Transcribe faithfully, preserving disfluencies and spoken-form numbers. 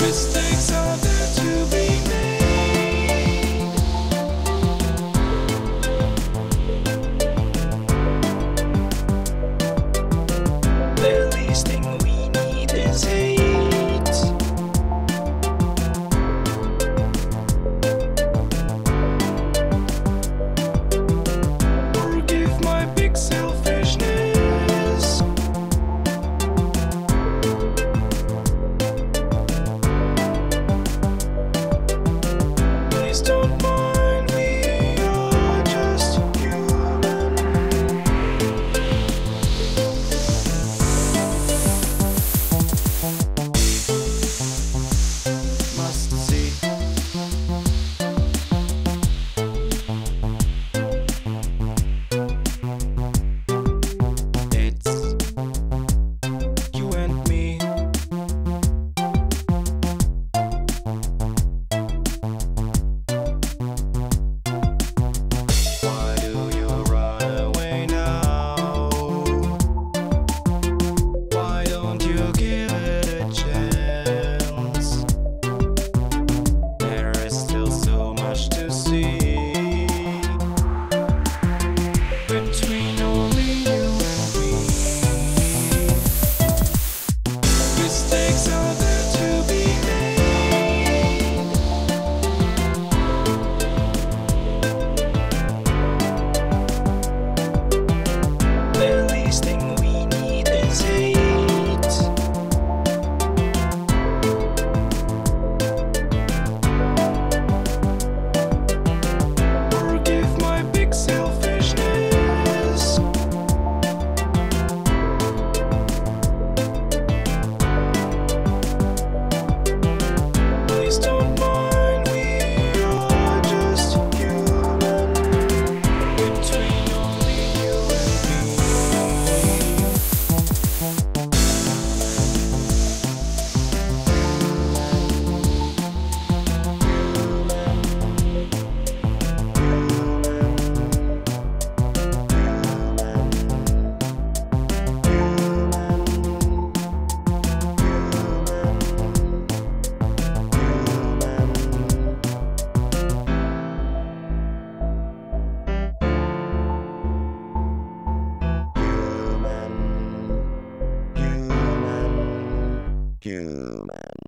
Mistakes are there to be made. The least thing we need is hate. Forgive my big selfishness. Please don't mind, we are just human. Must see. It's you and me. Why do you run away now? Why don't you give it a chance? There is still so much to see between only you and me. Mistakes are there to be made. The least thing we need is hate. Forgive my big selfishness. Please don't mind, we are just human. Between only you and me. Human.